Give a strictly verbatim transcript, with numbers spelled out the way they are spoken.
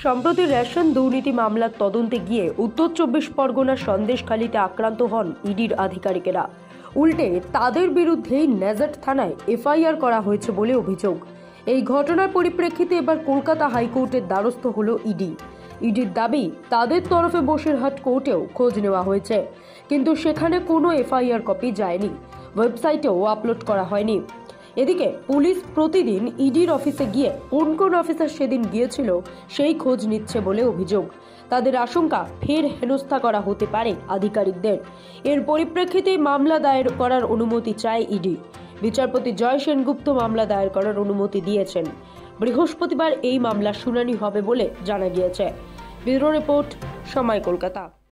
সম্প্রতি রেশন দুর্নীতি মামলার তদন্তে গিয়ে উত্তর চব্বিশ পরগনার সন্দেশখালীতে আক্রান্ত হন ইডির আধিকারিকেরা। উল্টে তাদের বিরুদ্ধেই নেজাট থানায় এফআইআর করা হয়েছে বলে অভিযোগ। এই ঘটনার পরিপ্রেক্ষিতে এবার কলকাতা হাইকোর্টের দ্বারস্থ হল ইডি। ইডির দাবি, তাদের তরফে বসিরহাট কোর্টেও খোঁজ নেওয়া হয়েছে, কিন্তু সেখানে কোনো এফআইআর কপি যায়নি, ওয়েবসাইটেও আপলোড করা হয়নি। এদিকে পুলিশ প্রতিদিন ইডির অফিসে গিয়ে কোন কোন অফিসার সেদিন গিয়েছিল সেই খোঁজ নিচ্ছে বলে অভিযোগ। তাদের আশঙ্কা ফের হেনস্থা করা হতে পারে আধিকারিকদের। এর পরিপ্রেক্ষিতে মামলা দায়ের করার অনুমতি চায় ইডি। বিচারপতি জয় সেনগুপ্ত মামলা দায়ের করার অনুমতি দিয়েছেন। বৃহস্পতিবার এই মামলার শুনানি হবে বলে জানা গিয়েছে। ব্যুরো রিপোর্ট, সময় কলকাতা।